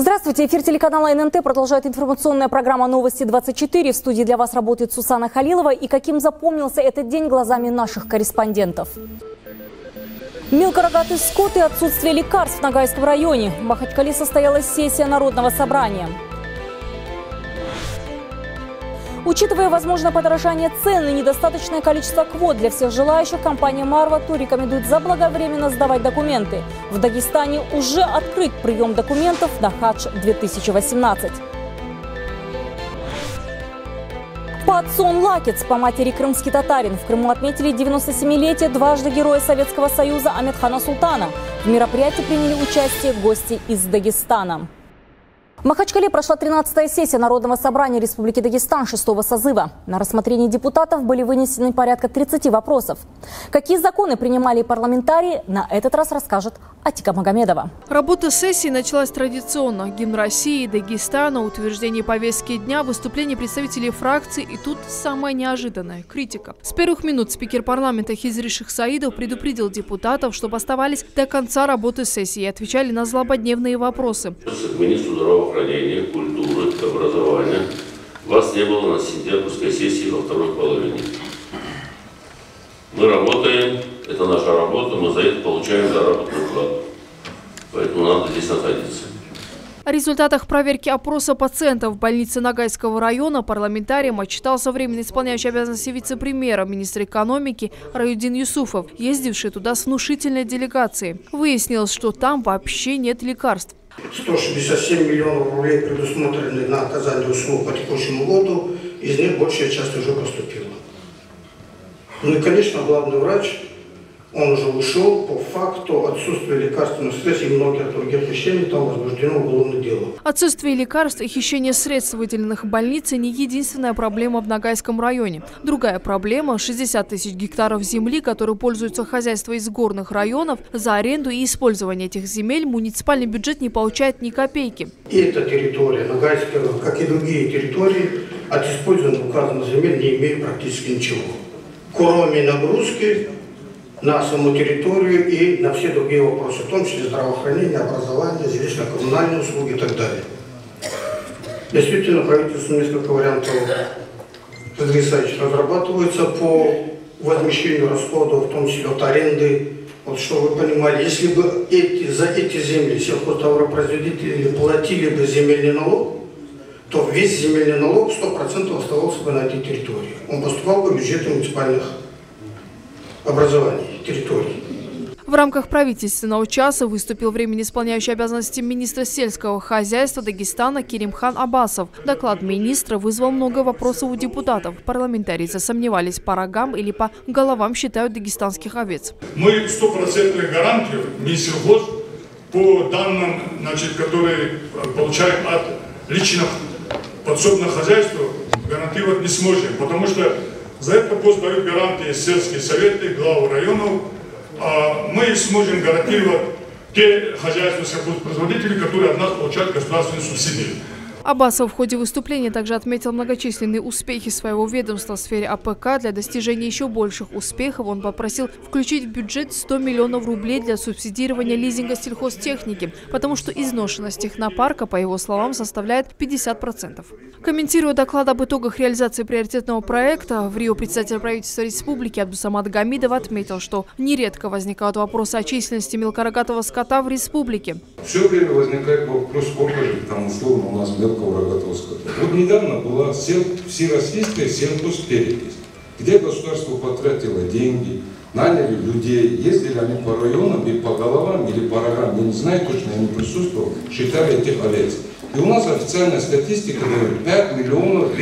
Здравствуйте, эфир телеканала ННТ продолжает информационная программа «Новости-24». В студии для вас работает Сусана Халилова. И каким запомнился этот день глазами наших корреспондентов. Мелкорогатый скот и отсутствие лекарств в Ногайском районе. В Махачкале состоялась сессия Народного собрания. Учитывая возможное подорожание цен и недостаточное количество квот для всех желающих, компания «Марва-Тур» рекомендует заблаговременно сдавать документы. В Дагестане уже открыт прием документов на Хадж-2018. По отцу он лакец, по матери крымский татарин. В Крыму отметили 97-летие дважды Героя Советского Союза Амедхана Султана. В мероприятии приняли участие гости из Дагестана. В Махачкале прошла 13-я сессия Народного собрания Республики Дагестан 6-го созыва. На рассмотрение депутатов были вынесены порядка 30 вопросов. Какие законы принимали парламентарии, на этот раз расскажет Атика Магомедова. Работа сессии началась традиционно. Гимн России, Дагестана, утверждение повестки дня, выступление представителей фракций и тут самое неожиданное – критика. С первых минут спикер парламента Хизриших Саидов предупредил депутатов, чтобы оставались до конца работы сессии и отвечали на злободневные вопросы. Министру здравоохранения, культуры, образования вас не было на сентябрьской сессии во второй половине. Мы работаем, это наша работа, мы за это получаем заработную плату. Поэтому надо здесь находиться. О результатах проверки опроса пациентов в больнице Ногайского района парламентариям отчитался временно исполняющий обязанности вице-премьера, министра экономики Раюдин Юсуфов, ездивший туда с внушительной делегацией. Выяснилось, что там вообще нет лекарств. 167 миллионов рублей предусмотрены на оказание услуг по текущему году, из них большая часть уже поступила. Ну и, конечно, главный врач, он уже ушел по факту отсутствия лекарственных средств и многих других вещей, там возбуждено уголовное дело. Отсутствие лекарств и хищение средств, выделенных в больнице, не единственная проблема в Ногайском районе. Другая проблема – 60 тысяч гектаров земли, которые пользуются хозяйства из горных районов. За аренду и использование этих земель муниципальный бюджет не получает ни копейки. И эта территория Ногайского, как и другие территории, от использования указанных земель не имеет практически ничего. Кроме нагрузки на саму территорию и на все другие вопросы, в том числе здравоохранение, образование, жилищно-коммунальные услуги и так далее. Действительно, правительству несколько вариантов разрабатывается по возмещению расходов, в том числе от аренды. Вот чтобы вы понимали, если бы за эти земли сельхозтоваропроизводители платили бы земельный налог, то весь земельный налог 100% оставался бы на этой территории. Он поступал бы в бюджеты муниципальных образований, территорий. В рамках правительственного часа выступил временно исполняющий обязанности министра сельского хозяйства Дагестана Керимхан Аббасов. Доклад министра вызвал много вопросов у депутатов. Парламентарии засомневались, по рогам или по головам считают дагестанских овец. Мы 100% гарантию Минсельхоз по данным, которые получаем от личных подсобных хозяйств, гарантировать не сможем, потому что за это пост дают гарантии сельские советы, главы районов. Мы сможем гарантировать те хозяйства сельхозпроизводителей, которые от нас получают государственные субсидии. Аббасов в ходе выступления также отметил многочисленные успехи своего ведомства в сфере АПК. Для достижения еще больших успехов он попросил включить в бюджет 100 миллионов рублей для субсидирования лизинга сельхозтехники, потому что изношенность технопарка, по его словам, составляет 50%. Комментируя доклад об итогах реализации приоритетного проекта, в Рио председатель правительства республики Абдусамад Гамидов отметил, что нередко возникают вопросы о численности мелкорогатого скота в республике. Все время возникает вопрос, сколько же там условно у нас мелкого рогатого скота. Вот недавно была всероссийская сельхозперепись, где государство потратило деньги, наняли людей, ездили они по районам и по головам или по рогам, я не знаю точно, я не присутствовал, считали этих овец. И у нас официальная статистика говорит 5 миллионов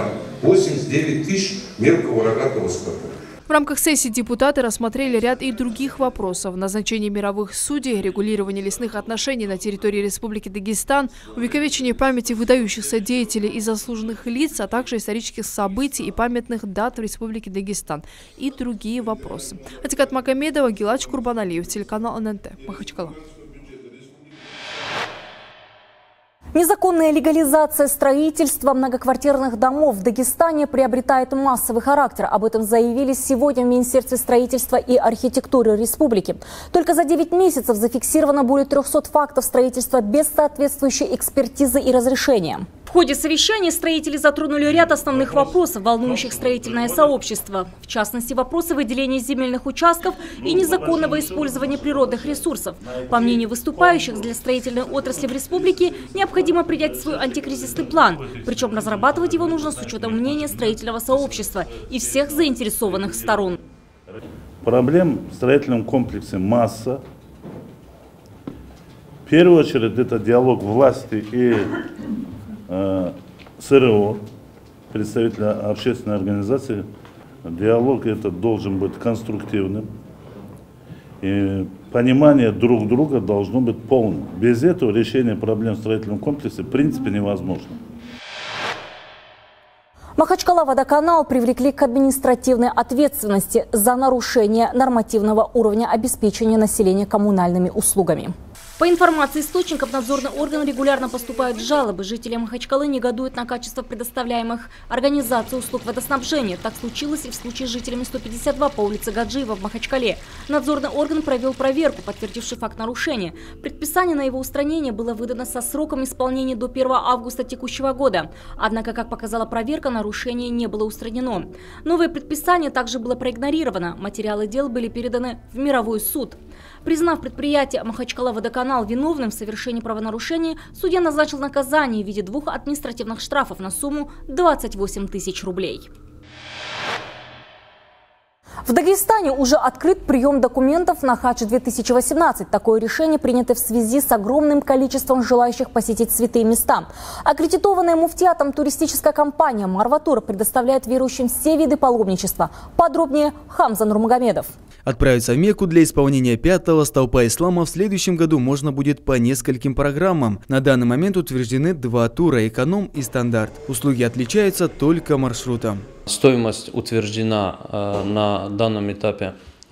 289 тысяч мелкого рогатого скота. В рамках сессии депутаты рассмотрели ряд и других вопросов. Назначение мировых судей, регулирование лесных отношений на территории Республики Дагестан, увековечение памяти выдающихся деятелей и заслуженных лиц, а также исторических событий и памятных дат в Республике Дагестан и другие вопросы. Атика Магомедова, Гилач Курбаналиев, телеканал ННТ, Махачкала. Незаконная легализация строительства многоквартирных домов в Дагестане приобретает массовый характер. Об этом заявили сегодня в Министерстве строительства и архитектуры республики. Только за 9 месяцев зафиксировано более 300 фактов строительства без соответствующей экспертизы и разрешения. В ходе совещания строители затронули ряд основных вопросов, волнующих строительное сообщество. В частности, вопросы выделения земельных участков и незаконного использования природных ресурсов. По мнению выступающих, для строительной отрасли в республике необходимо принять свой антикризисный план. Причем разрабатывать его нужно с учетом мнения строительного сообщества и всех заинтересованных сторон. Проблем в строительном комплексе масса. В первую очередь это диалог власти и СРО, представителя общественной организации. Диалог этот должен быть конструктивным. И понимание друг друга должно быть полным. Без этого решение проблем в строительном комплексе в принципе невозможно. Махачкала-Водоканал привлекли к административной ответственности за нарушение нормативного уровня обеспечения населения коммунальными услугами. По информации источников, надзорный орган регулярно поступают жалобы. Жители Махачкалы негодуют на качество предоставляемых организацией услуг водоснабжения. Так случилось и в случае с жителями 152 по улице Гаджиева в Махачкале. Надзорный орган провел проверку, подтвердивший факт нарушения. Предписание на его устранение было выдано со сроком исполнения до 1 августа текущего года. Однако, как показала проверка, нарушение не было устранено. Новое предписание также было проигнорировано. Материалы дел были переданы в мировой суд. Признав предприятие Махачкала-Водоканал виновным в совершении правонарушения, судья назначил наказание в виде 2 административных штрафов на сумму 28 тысяч рублей. В Дагестане уже открыт прием документов на Хадж-2018. Такое решение принято в связи с огромным количеством желающих посетить святые места. Аккредитованная муфтиатом туристическая компания «Марватур» предоставляет верующим все виды паломничества. Подробнее Хамза Нурмагомедов. Отправиться в Мекку для исполнения 5-го столпа ислама в следующем году можно будет по нескольким программам. На данный момент утверждены 2 тура – эконом и стандарт. Услуги отличаются только маршрутом. Стоимость утверждена на данном этапе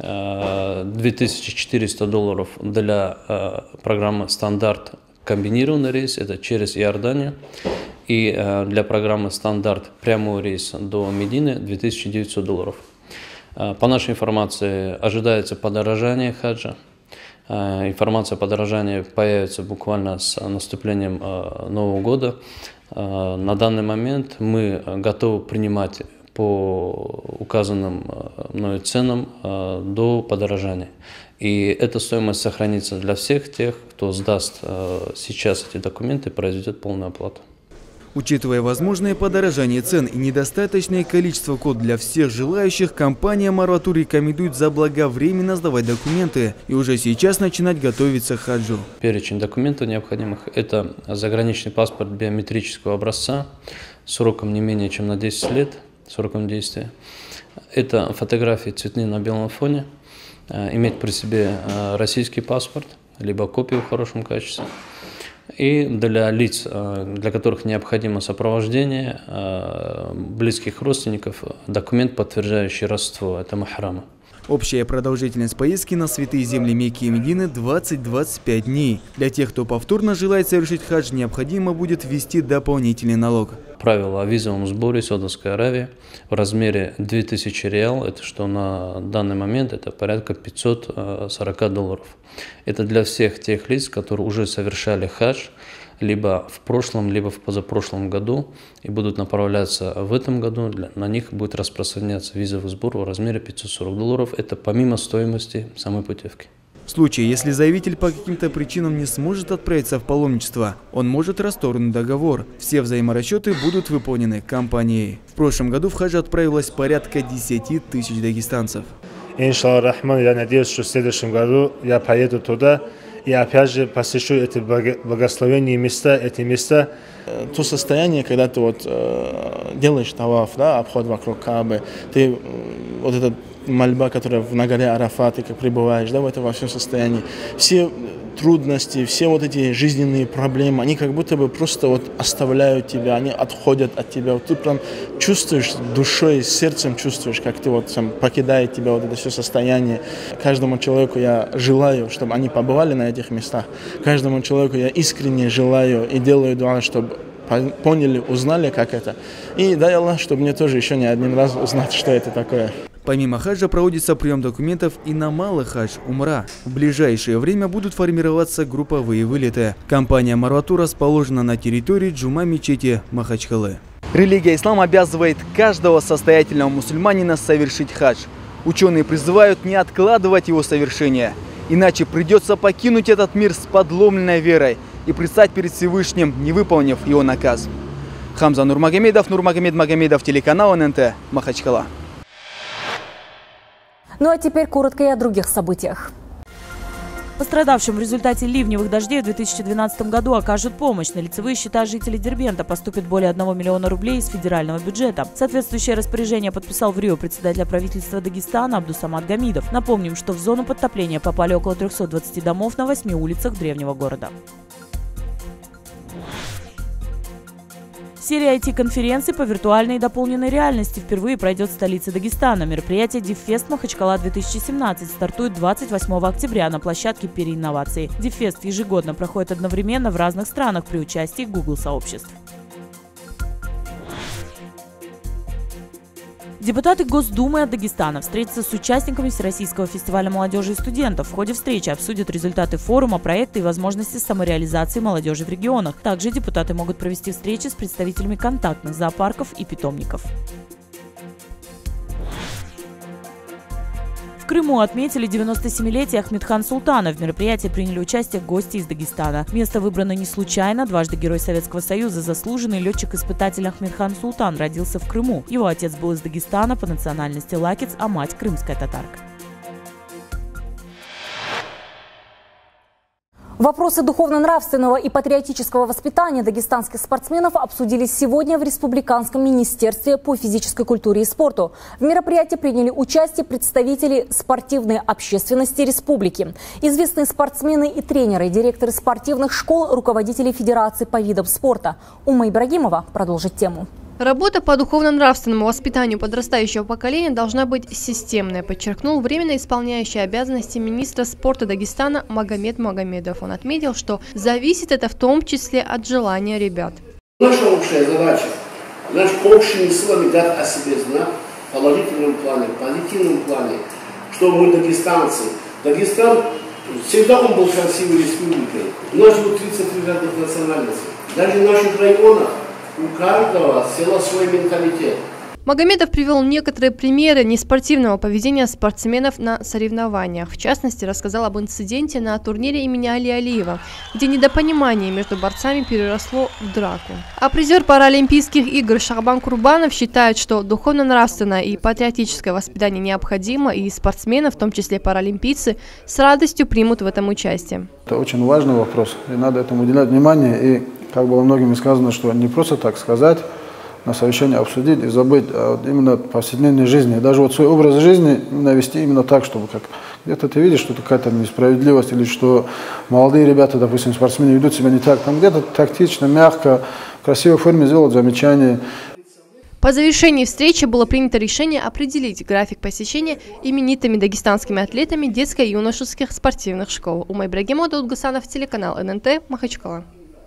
$2400 для программы «Стандарт» комбинированный рейс, это через Иорданию. И для программы «Стандарт» прямой рейс до Медины $2900. По нашей информации ожидается подорожание хаджа. Информация о подорожании появится буквально с наступлением Нового года. На данный момент мы готовы принимать по указанным мною ценам до подорожания. И эта стоимость сохранится для всех тех, кто сдаст сейчас эти документы и произведет полную оплату. Учитывая возможное подорожание цен и недостаточное количество квот для всех желающих, компания «Марватур» рекомендует заблаговременно сдавать документы и уже сейчас начинать готовиться к хаджу. Перечень документов необходимых – это заграничный паспорт биометрического образца сроком не менее чем на 10 лет, сроком действия. Это фотографии цветные на белом фоне, иметь при себе российский паспорт, либо копию в хорошем качестве. И для лиц, для которых необходимо сопровождение близких родственников, документ, подтверждающий родство, это махрама. Общая продолжительность поездки на святые земли Мекки и Медины 20-25 дней. Для тех, кто повторно желает совершить хадж, необходимо будет ввести дополнительный налог. Правило о визовом сборе Саудовской Аравии в размере 2000 реал, это что на данный момент это порядка $540. Это для всех тех лиц, которые уже совершали хадж, либо в прошлом, либо в позапрошлом году и будут направляться в этом году, на них будет распространяться визовый сбор в размере $540. Это помимо стоимости самой путевки. В случае, если заявитель по каким-то причинам не сможет отправиться в паломничество, он может расторгнуть договор. Все взаиморасчеты будут выполнены компанией. В прошлом году в хадж отправилось порядка 10 тысяч дагестанцев. Иншаллах рахман, я надеюсь, что в следующем году я поеду туда и опять же посещу эти благословенные места, эти места. То состояние, когда ты делаешь таваф, да, обход вокруг Каабы, ты вот этот мольба, которая на горе Арафат, ты как пребываешь, да, в этом во всем состоянии. Все трудности, все вот эти жизненные проблемы, они как будто бы просто вот оставляют тебя, они отходят от тебя. Вот ты прям чувствуешь душой, сердцем чувствуешь, как ты вот сам покидает тебя вот это все состояние. Каждому человеку я желаю, чтобы они побывали на этих местах. Каждому человеку я искренне желаю и делаю дуа, чтобы поняли, узнали, как это. И дай Аллах, чтобы мне тоже еще не один раз узнать, что это такое. Помимо хаджа проводится прием документов и на малый хадж – умра. В ближайшее время будут формироваться групповые вылеты. Компания Марвату расположена на территории джума-мечети Махачкалы. Религия ислам обязывает каждого состоятельного мусульманина совершить хадж. Ученые призывают не откладывать его совершение, иначе придется покинуть этот мир с подломленной верой и предстать перед Всевышним, не выполнив его наказ. Хамза Нурмагомедов, Нурмагомед Магомедов, телеканал ННТ, Махачкала. Ну а теперь коротко и о других событиях. Пострадавшим в результате ливневых дождей в 2012 году окажут помощь. На лицевые счета жителей Дербента поступит более 1 миллиона рублей из федерального бюджета. Соответствующее распоряжение подписал в Рио председателя правительства Дагестана Абдусамат Гамидов. Напомним, что в зону подтопления попали около 320 домов на 8 улицах древнего города. Серия IT-конференций по виртуальной и дополненной реальности впервые пройдет в столице Дагестана. Мероприятие DevFest Махачкала-2017 стартует 28 октября на площадке Переинновации. DevFest ежегодно проходит одновременно в разных странах при участии Google-сообществ. Депутаты Госдумы от Дагестана встретятся с участниками Всероссийского фестиваля молодежи и студентов. В ходе встречи обсудят результаты форума, проекты и возможности самореализации молодежи в регионах. Также депутаты могут провести встречи с представителями контактных зоопарков и питомников. В Крыму отметили 97-летие Ахмедхан Султана. В мероприятии приняли участие гости из Дагестана. Место выбрано не случайно. Дважды Герой Советского Союза, заслуженный летчик-испытатель Ахмедхан Султан родился в Крыму. Его отец был из Дагестана, по национальности лакец, а мать – крымская татарка. Вопросы духовно-нравственного и патриотического воспитания дагестанских спортсменов обсудились сегодня в Республиканском министерстве по физической культуре и спорту. В мероприятии приняли участие представители спортивной общественности республики, известные спортсмены и тренеры, директоры спортивных школ, руководители федераций по видам спорта. Ума Ибрагимова продолжит тему. Работа по духовно-нравственному воспитанию подрастающего поколения должна быть системной, подчеркнул временно исполняющий обязанности министра спорта Дагестана Магомед Магомедов. Он отметил, что зависит это в том числе от желания ребят. Наша общая задача, наш общими силами дать о себе знать в положительном плане, в позитивном плане, что мы дагестанцы. Дагестан всегда он был красивой республикой. У нас живут 33 разных национальностей. Даже в наших районах у каждого села свой менталитет. Магомедов привел некоторые примеры неспортивного поведения спортсменов на соревнованиях. В частности, рассказал об инциденте на турнире имени Али Алиева, где недопонимание между борцами переросло в драку. А призер Паралимпийских игр Шахбан Курбанов считает, что духовно-нравственное и патриотическое воспитание необходимо, и спортсмены, в том числе паралимпийцы, с радостью примут в этом участие. Это очень важный вопрос, и надо этому уделять внимание. И как было многими сказано, что не просто так сказать, на совещании обсудить и забыть, а вот именно повседневной жизни. Даже вот свой образ жизни навести именно так, чтобы как где-то ты видишь, что какая-то несправедливость, или что молодые ребята, допустим, спортсмены ведут себя не так. Там где-то тактично, мягко, в красивой форме сделать замечание. По завершении встречи было принято решение определить график посещения именитыми дагестанскими атлетами детско-юношеских спортивных школ. Ума Ибрагимова, Даут Гасанов, телеканал ННТ, Махачкала.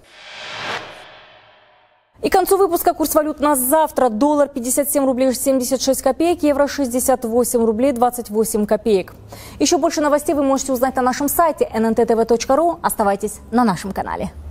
И к концу выпуска курс валют на завтра. Доллар 57 рублей 76 копеек, евро 68 рублей 28 копеек. Еще больше новостей вы можете узнать на нашем сайте nntv.ru. Оставайтесь на нашем канале.